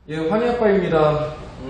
예, 환희아빠입니다.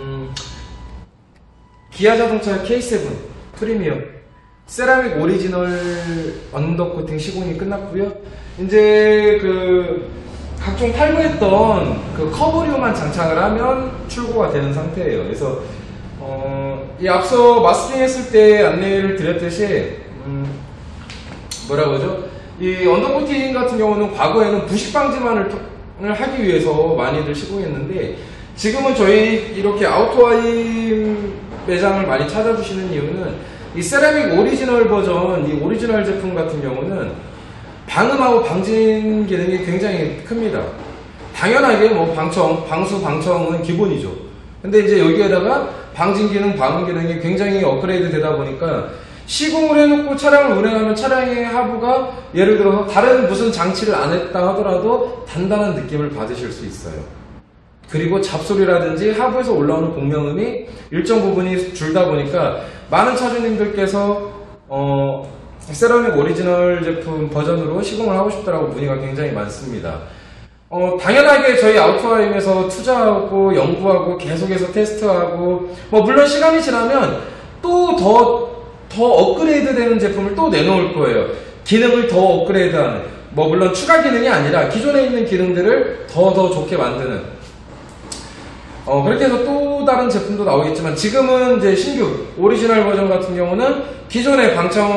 기아 자동차 K7 프리미엄 세라믹 오리지널 언더코팅 시공이 끝났고요. 이제 각종 탈거했던 커버류만 장착을 하면 출고가 되는 상태예요. 그래서 이 앞서 마스팅 했을 때 안내를 드렸듯이 뭐라 그러죠? 이 언더코팅 같은 경우는 과거에는 부식 방지만을 하기 위해서 많이들 시공했는데, 지금은 저희 이렇게 아우토와임 매장을 많이 찾아주시는 이유는 이 세라믹 오리지널 버전, 이 오리지널 제품 같은 경우는 방음하고 방진 기능이 굉장히 큽니다. 당연하게 뭐 방수, 방청은 기본이죠. 근데 이제 여기에다가 방진 기능, 방음 기능이 굉장히 업그레이드 되다 보니까 시공을 해놓고 차량을 운행하면 차량의 하부가 예를 들어서 다른 무슨 장치를 안 했다 하더라도 단단한 느낌을 받으실 수 있어요. 그리고 잡소리라든지 하부에서 올라오는 공명음이 일정 부분이 줄다 보니까 많은 차주님들께서 세라믹 오리지널 제품 버전으로 시공을 하고 싶다라고 문의가 굉장히 많습니다. 당연하게 저희 아우토와임에서 투자하고 연구하고 계속해서 테스트하고 물론 시간이 지나면 또 더 업그레이드 되는 제품을 또 내놓을 거예요. 기능을 더 업그레이드하는, 물론 추가 기능이 아니라 기존에 있는 기능들을 더 좋게 만드는, 그렇게 해서 또 다른 제품도 나오겠지만, 지금은 이제 신규 오리지널 버전 같은 경우는 기존의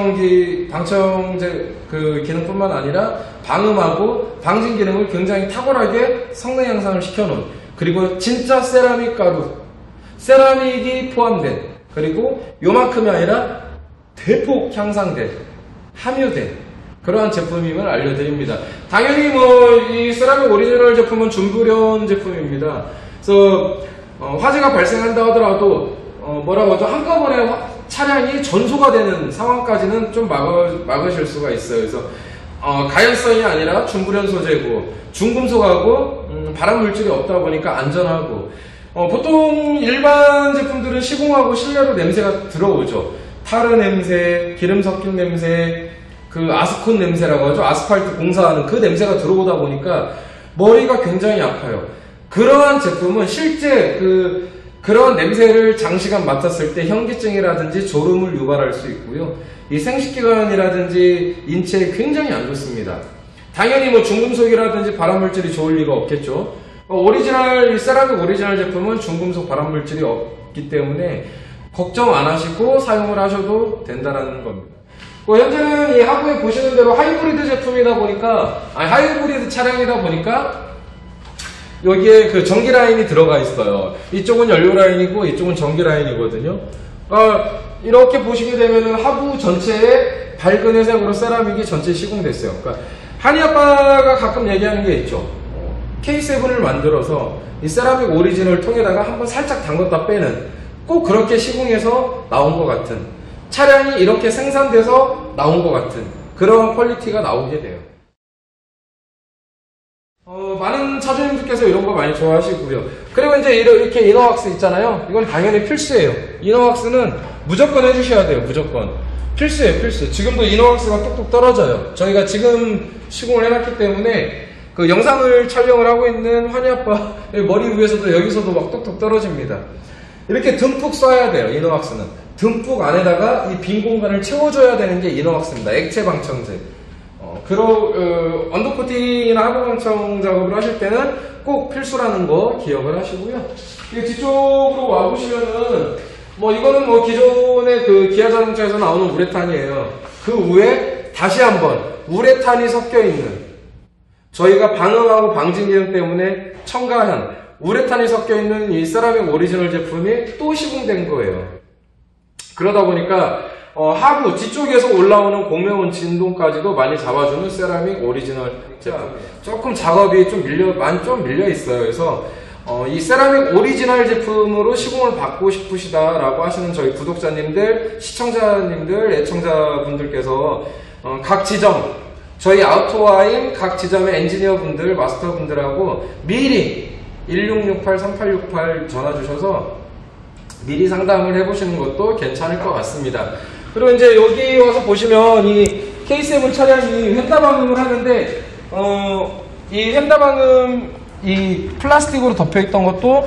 방청제 기능뿐만 아니라 방음하고 방진 기능을 굉장히 탁월하게 성능 향상을 시켜놓은, 그리고 진짜 세라믹 가루, 세라믹이 포함된, 그리고 요만큼이 아니라 대폭 향상된, 함유된 그러한 제품임을 알려드립니다. 당연히 이 세라믹 오리지널 제품은 준불연 제품입니다. 그래서 화재가 발생한다 하더라도 뭐라고 하죠? 한꺼번에 차량이 전소가 되는 상황까지는 좀 막으실 수가 있어요. 그래서 가연성이 아니라 준불연 소재고 중금속하고 발암 물질이 없다 보니까 안전하고, 보통 일반 제품들은 시공하고 실내로 냄새가 들어오죠. 타르 냄새, 기름 섞인 냄새, 아스콘 냄새라고 하죠. 아스팔트 공사하는 그 냄새가 들어오다 보니까 머리가 굉장히 아파요. 그러한 제품은 실제 그런 냄새를 장시간 맡았을 때 현기증이라든지 졸음을 유발할 수 있고요. 이 생식기관이라든지 인체에 굉장히 안 좋습니다. 당연히 중금속이라든지 발암물질이 좋을 리가 없겠죠. 이 세라믹 오리지널 제품은 중금속 발암물질이 없기 때문에 걱정 안 하시고 사용을 하셔도 된다는 겁니다. 현재는 이 하부에 보시는 대로 하이브리드 제품이다 보니까, 하이브리드 차량이다 보니까 여기에 전기 라인이 들어가 있어요. 이쪽은 연료 라인이고 이쪽은 전기 라인이거든요. 이렇게 보시게 되면 하부 전체에 밝은 회색으로 세라믹이 전체 시공됐어요. 그러니까 한이아빠가 가끔 얘기하는 게 있죠. K7을 만들어서 이 세라믹 오리지널 통에다가 한번 살짝 담갔다 빼는, 꼭 그렇게 시공해서 나온 것 같은, 차량이 이렇게 생산돼서 나온 것 같은 그런 퀄리티가 나오게 돼요. 많은 차주님들께서 이런 거 많이 좋아하시고요. 그리고 이제 이렇게 이너왁스 있잖아요. 이건 당연히 필수예요. 이너왁스는 무조건 해주셔야 돼요. 무조건. 필수예요, 필수. 지금도 이너왁스가 뚝뚝 떨어져요. 저희가 지금 시공을 해놨기 때문에 영상을 촬영을 하고 있는 환희아빠 머리 위에서도 여기서도 막 뚝뚝 떨어집니다. 이렇게 듬뿍 쏴야 돼요. 이너왁스는 듬뿍 안에다가 이 빈 공간을 채워줘야 되는 게 이너왁스입니다. 액체 방청제. 언더코팅이나 하부 방청 작업을 하실 때는 꼭 필수라는 거 기억을 하시고요. 뒤쪽으로 와보시면은 이거는 기존의 기아 자동차에서 나오는 우레탄이에요. 그 위에 다시 한번 우레탄이 섞여 있는, 저희가 방음하고 방진 기능 때문에 첨가한 우레탄이 섞여 있는 이 세라믹 오리지널 제품이 또 시공된 거예요. 그러다 보니까 하부 뒤쪽에서 올라오는 공명운 진동까지도 많이 잡아주는 세라믹 오리지널 제품. 조금 작업이 좀 밀려 있어요. 그래서 이 세라믹 오리지널 제품으로 시공을 받고 싶으시다라고 하시는 저희 구독자님들, 시청자님들, 애청자분들께서 각 지점, 저희 아우토와임 각 지점의 엔지니어분들, 마스터분들하고 미리 1668-3868 전화 주셔서 미리 상담을 해보시는 것도 괜찮을 것 같습니다. 그리고 이제 여기 와서 보시면 이 K7 차량이 휀다 방음을 하는데, 이 휀다 방음 이 플라스틱으로 덮여있던 것도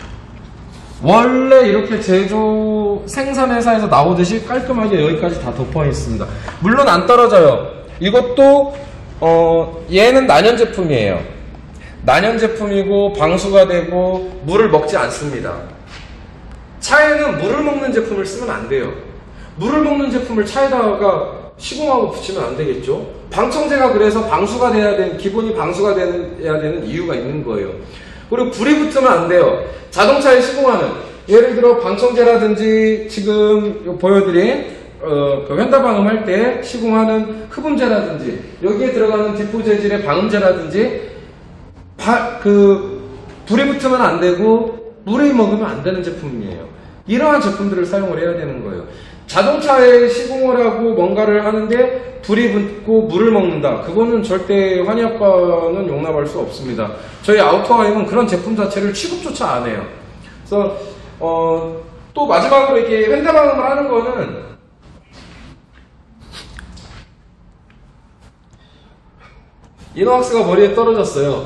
원래 이렇게 제조 생산회사에서 나오듯이 깔끔하게 여기까지 다 덮어 있습니다. 물론 안 떨어져요. 이것도 얘는 난연 제품이에요. 난연 제품이고 방수가 되고 물을 먹지 않습니다. 차에는 물을 먹는 제품을 쓰면 안 돼요. 물을 먹는 제품을 차에다가 시공하고 붙이면 안 되겠죠. 방청제가 그래서 방수가 돼야 되는, 기본이 방수가 돼야 되는 이유가 있는 거예요. 그리고 불이 붙으면 안 돼요. 자동차에 시공하는, 예를 들어 방청제라든지 지금 보여드린 그 휀다방음 할 때 시공하는 흡음제라든지 여기에 들어가는 디포 재질의 방음제라든지 불이 붙으면 안 되고 물이 먹으면 안 되는 제품이에요. 이러한 제품들을 사용을 해야 되는 거예요. 자동차에 시공을 하고 뭔가를 하는데 불이 붙고 물을 먹는다. 그거는 절대 환희학과는 용납할 수 없습니다. 저희 아우터와임은 그런 제품 자체를 취급조차 안 해요. 그래서 또 마지막으로 이렇게 휀다방음을 하는 거는 이노왁스가 머리에 떨어졌어요.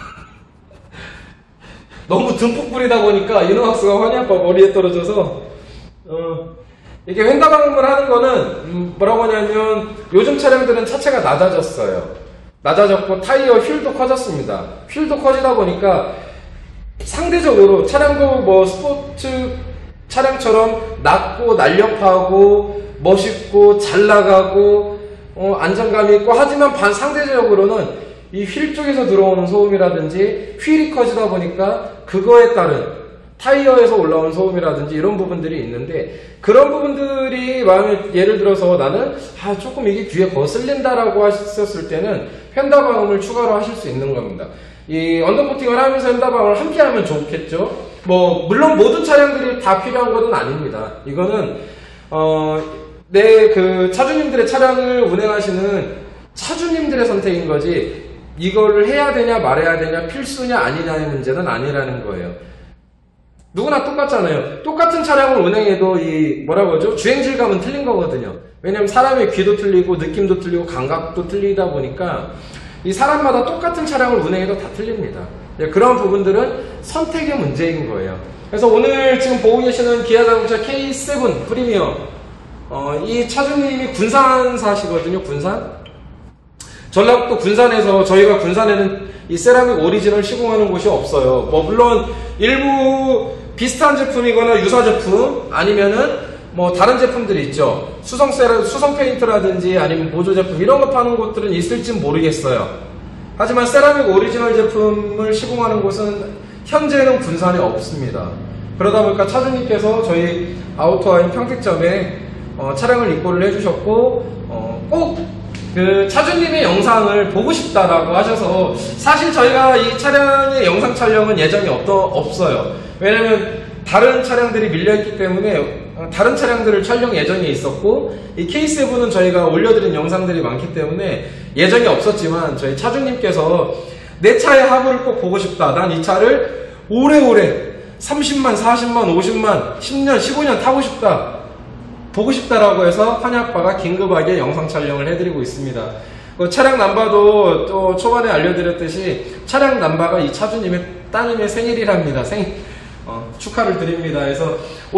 너무 듬뿍 뿌리다 보니까 이노왁스가 환희학과 머리에 떨어져서 이게 휀다방음을 하는 거는 뭐라고 하냐면 요즘 차량들은 차체가 낮아졌어요. 낮아졌고 타이어 휠도 커졌습니다. 휠도 커지다 보니까 상대적으로 차량도 뭐 스포츠 차량처럼 낮고 날렵하고 멋있고 잘 나가고 안정감이 있고 하지만 상대적으로는 이 휠 쪽에서 들어오는 소음이라든지 휠이 커지다 보니까 그거에 따른 타이어에서 올라오는 소음이라든지 이런 부분들이 있는데 그런 부분들이 마음에 예를 들어서 나는 조금 이게 귀에 거슬린다라고 하셨을 때는 휀다방음을 추가로 하실 수 있는 겁니다. 이 언더코팅을 하면서 휀다방음을 함께 하면 좋겠죠. 뭐 물론 모든 차량들이 다 필요한 것은 아닙니다. 이거는 내 그 차주님들의 차량을 운행하시는 차주님들의 선택인 거지 이걸 해야 되냐 말해야 되냐 필수냐 아니냐의 문제는 아니라는 거예요. 누구나 똑같잖아요. 똑같은 차량을 운행해도 이 뭐라고 하죠? 주행 질감은 틀린 거거든요. 왜냐면 사람의 귀도 틀리고 느낌도 틀리고 감각도 틀리다 보니까 이 사람마다 똑같은 차량을 운행해도 다 틀립니다. 그런 부분들은 선택의 문제인 거예요. 그래서 오늘 지금 보고 계시는 기아자동차 K7 프리미어 이 차주님이 군산 사시거든요. 군산 전라북도 군산에서 저희가 군산에는 이 세라믹 오리지널 시공하는 곳이 없어요. 뭐 물론 일부 비슷한 제품이거나 유사 제품 아니면은 뭐 다른 제품들이 있죠. 수성 페인트라든지 아니면 보조 제품 이런 거 파는 곳들은 있을진 모르겠어요. 하지만 세라믹 오리지널 제품을 시공하는 곳은 현재는 군산에 없습니다. 그러다 보니까 차주님께서 저희 아우터와임 평택점에 차량을 입고를 해주셨고 꼭 그 차주님의 영상을 보고 싶다라고 하셔서 사실 저희가 이 차량의 영상 촬영은 예정이 없어요. 왜냐면 다른 차량들이 밀려있기 때문에 다른 차량들을 촬영 예정이 있었고 이 K7은 저희가 올려드린 영상들이 많기 때문에 예정이 없었지만 저희 차주님께서 내 차의 하부를 꼭 보고 싶다. 난 이 차를 오래오래 30만, 40만, 50만, 10년, 15년 타고 싶다. 보고 싶다라고 해서 환희아빠가 긴급하게 영상 촬영을 해드리고 있습니다. 차량 남바도 또 초반에 알려드렸듯이 차량 남바가 이 차주님의 따님의 생일이랍니다. 축하를 드립니다. 그래서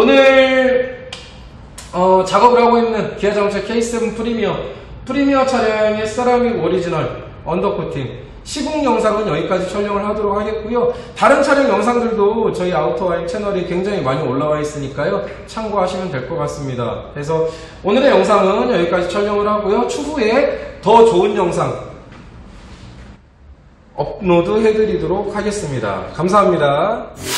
오늘 작업을 하고 있는 기아자동차 K7 프리미어 차량의 세라믹 오리지널 언더코팅 시공 영상은 여기까지 촬영을 하도록 하겠고요. 다른 차량 영상들도 저희 아우터와임 채널에 굉장히 많이 올라와 있으니까요. 참고하시면 될 것 같습니다. 그래서 오늘의 영상은 여기까지 촬영을 하고요. 추후에 더 좋은 영상 업로드 해드리도록 하겠습니다. 감사합니다.